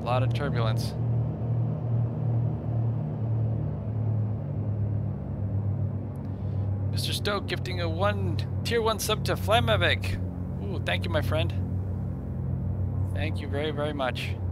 lot of turbulence. Mr. Stoke gifting a tier 1 sub to Flamavik. Ooh, thank you, my friend. Thank you very, very much.